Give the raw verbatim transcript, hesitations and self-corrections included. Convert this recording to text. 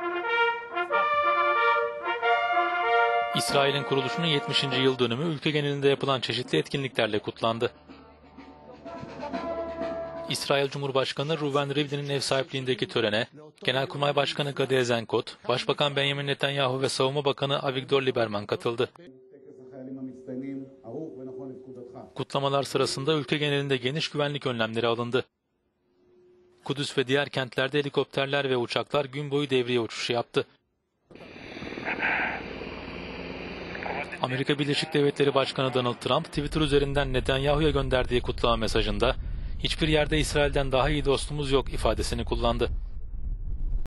İsrail'in kuruluşunun yetmişinci yıl dönümü ülke genelinde yapılan çeşitli etkinliklerle kutlandı. İsrail Cumhurbaşkanı Reuven Rivlin'in ev sahipliğindeki törene Genelkurmay Başkanı Gadi Eisenkot, Başbakan Benjamin Netanyahu ve Savunma Bakanı Avigdor Lieberman katıldı. Kutlamalar sırasında ülke genelinde geniş güvenlik önlemleri alındı. Kudüs ve diğer kentlerde helikopterler ve uçaklar gün boyu devriye uçuşu yaptı. Amerika Birleşik Devletleri Başkanı Donald Trump, Twitter üzerinden Netanyahu'ya gönderdiği kutlama mesajında, "Hiçbir yerde İsrail'den daha iyi dostumuz yok" ifadesini kullandı.